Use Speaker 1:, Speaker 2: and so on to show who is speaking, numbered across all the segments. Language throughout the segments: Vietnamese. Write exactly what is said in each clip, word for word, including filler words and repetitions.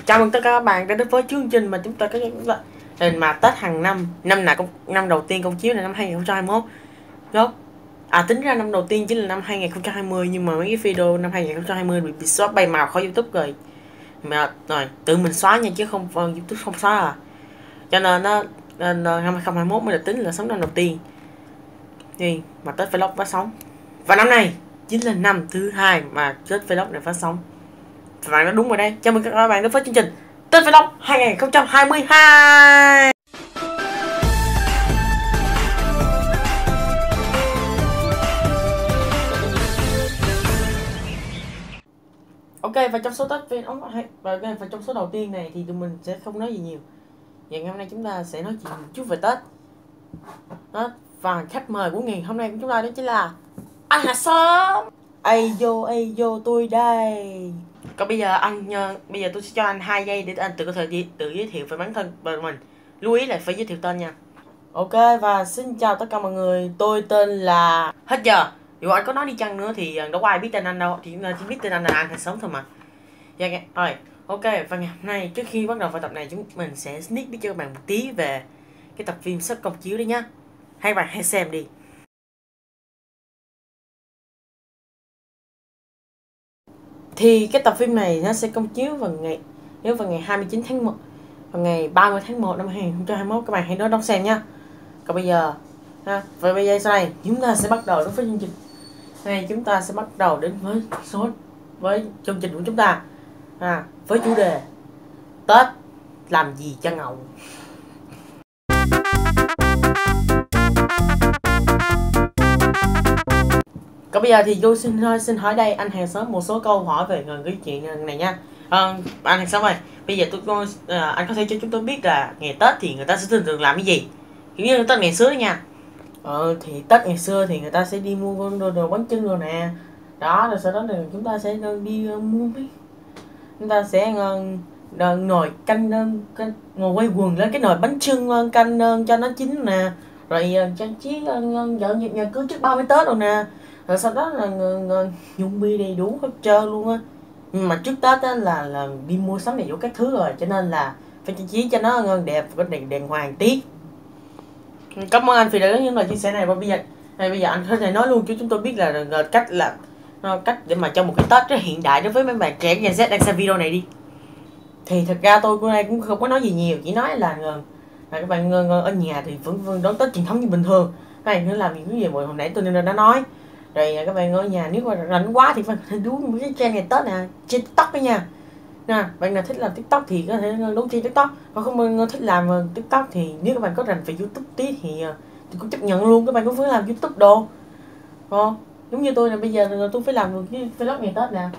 Speaker 1: Chào mừng tất cả các bạn đã đến với chương trình mà chúng ta có hình mà Tết hàng năm. Năm nào cũng năm đầu tiên công chiếu là năm hai nghìn không trăm hai mươi mốt. Đúng. À tính ra năm đầu tiên chính là năm hai nghìn không trăm hai mươi, nhưng mà mấy cái video năm hai nghìn không trăm hai mươi bị, bị xóa bay màu khỏi YouTube rồi. Mà rồi tự mình xóa nha chứ không YouTube không xóa à. Cho nên nó nên năm hai nghìn không trăm hai mươi mốt mới được tính là sống năm đầu tiên. Thì mà Tết Vlog phát sóng. Và năm này chính là năm thứ hai mà Tết Vlog này phát sóng. Các bạn nói đúng rồi đây. Chào mừng các bạn đến với chương trình Tết Vlog hai nghìn không trăm hai mươi hai. Ok, và trong số Tết Vlog và và trong số đầu tiên này thì tụi mình sẽ không nói gì nhiều. Và ngày hôm nay chúng ta sẽ nói chuyện một chút về Tết. Đó. Và khách mời của ngày hôm nay của chúng ta đó chính là anh Hà Sớm. Ây vô ây vô tôi đây. Còn bây giờ anh uh, bây giờ tôi sẽ cho anh hai giây để anh tự có thể đi, tự giới thiệu về bản thân về mình. Lưu ý là phải giới thiệu tên nha. Ok, và xin chào tất cả mọi người. Tôi tên là hết giờ. Dù anh có nói đi chăng nữa thì đâu có ai biết tên anh đâu, thì chúng ta chỉ biết tên anh là anh Hà Sớm thôi mà. Dạ yeah, rồi. Ok, và ngày hôm nay trước khi bắt đầu vào tập này chúng mình sẽ sneak biết cho các bạn một tí về cái tập phim sắp công chiếu đấy nhá. Hai bạn hãy xem đi. Thì cái tập phim này nó sẽ công chiếu vào ngày nếu vào ngày hai mươi chín tháng một, vào ngày ba mươi tháng một năm hai nghìn không trăm hai mươi mốt. Các bạn hãy nhớ đón xem nha. Còn bây giờ ha, và bây giờ sau này chúng ta sẽ bắt đầu đến với chương trình. Này chúng ta sẽ bắt đầu đến với số với chương trình của chúng ta à, với chủ đề Tết làm gì cho ngầu. Còn bây giờ thì tôi xin xin hỏi đây anh Hàng Sớm một số câu hỏi về cái chuyện này nha. À, anh Hàng Sớm ơi, bây giờ tôi à, anh có thể cho chúng tôi biết là ngày Tết thì người ta sẽ thường thường làm cái gì? Kiểu như Tết ngày xưa đó nha. Ờ thì Tết ngày xưa thì người ta sẽ đi mua con đồ, đồ bánh chưng rồi nè. Đó, rồi sau đó thì chúng ta sẽ đi uh, mua mấy chúng ta sẽ uh, nồi canh, uh, canh ngồi quay quần lên cái nồi bánh chưng uh, canh uh, cho nó chín nè. Rồi uh, trang trí uh, vợ nhà, nhà cưới trước ba mươi Tết rồi nè. Rồi sau đó là nhung bi đầy đủ hết trơn luôn á. Mà trước Tết á là là đi mua sắm đầy đủ các thứ rồi, cho nên là phải trang trí cho nó ngon đẹp, có đèn đèn hoàng tí. Cảm ơn anh vì đã có những lời chia sẻ này. Và bây giờ này bây giờ anh có thể nói luôn cho chúng tôi biết là, là cách là cách để mà cho một cái Tết rất hiện đại đối với mấy bạn trẻ Gen Z đang xem video này đi. Thì thật ra tôi hôm nay cũng không có nói gì nhiều, chỉ nói là, là các bạn ở nhà thì vẫn vẫn đón Tết truyền thống như bình thường. Các bạn nữa làm những cái gì mà hồi nãy tôi nên đã nói. Rồi các bạn ở nhà nếu mà rảnh quá thì phải đú một cái trend ngày Tết nè trên TikTok đó nha. Nè, bạn nào thích làm TikTok thì có thể đú trên TikTok, còn không thích làm TikTok thì nếu các bạn có rành về YouTube tí thì, thì cũng chấp nhận luôn, các bạn cũng phải làm YouTube đồ. Ờ, giống như tôi là bây giờ tôi phải làm được cái vlog ngày Tết nè.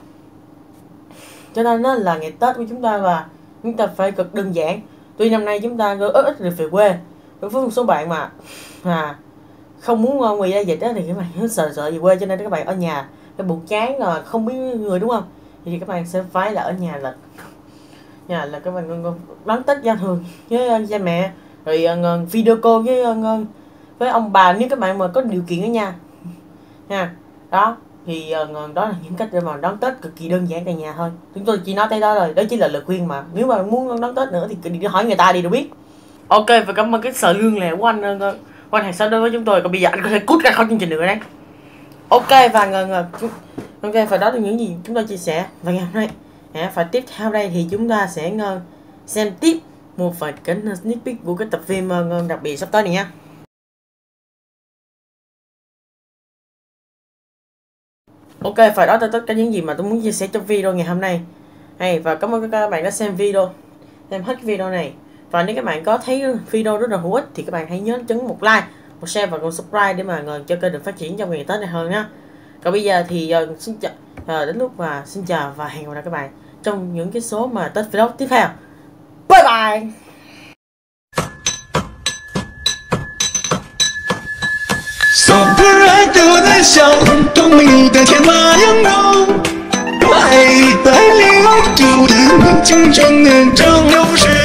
Speaker 1: Cho nên nó là ngày Tết của chúng ta và chúng ta phải cực đơn giản. Tuy năm nay chúng ta ít ít được về quê, đối với một số bạn mà à không muốn ngoài ra dịch đó, thì các bạn sợ sợ về quê, cho nên các bạn ở nhà cái buồn chán là không biết người đúng không, thì các bạn sẽ phải là ở nhà là nhà là các bạn đón Tết giao thường với cha mẹ, rồi video call với với ông bà nếu các bạn mà có điều kiện ở nhà nha. Đó thì đó là những cách để mà đón Tết cực kỳ đơn giản tại nhà thôi. Chúng tôi chỉ nói tới đó rồi, đó chỉ là lời khuyên mà nếu mà muốn đón Tết nữa thì đi hỏi người ta đi đâu biết. Ok, và cảm ơn cái sợ lương lẻ của anh anh Hàng Sớm đối với chúng tôi. Còn bây giờ anh có thể cút ra khỏi chương trình nữa đấy. Ok, và ngờ ngờ ok, và đó là những gì chúng tôi chia sẻ. Và ngày hôm nay à, và tiếp theo đây thì chúng ta sẽ ngờ, xem tiếp một vài cái sneak peek của cái tập phim uh, đặc biệt sắp tới này nha. Ok, và đó là tất cả những gì mà tôi muốn chia sẻ trong video ngày hôm nay. Hay, và cảm ơn các bạn đã xem video, xem hết cái video này. Và nếu các bạn có thấy video rất là hữu ích thì các bạn hãy nhớ nhấn một like, một share và một subscribe để mà cho kênh được phát triển trong ngày Tết này hơn nha. Còn bây giờ thì uh, xin chào, uh, đến lúc và xin chào và hẹn gặp lại các bạn trong những cái số mà Tết vlog tiếp theo. Bye bye.
Speaker 2: Song the爱都在笑，懂你的天马扬肉，爱在里头，就的你经常能长有时。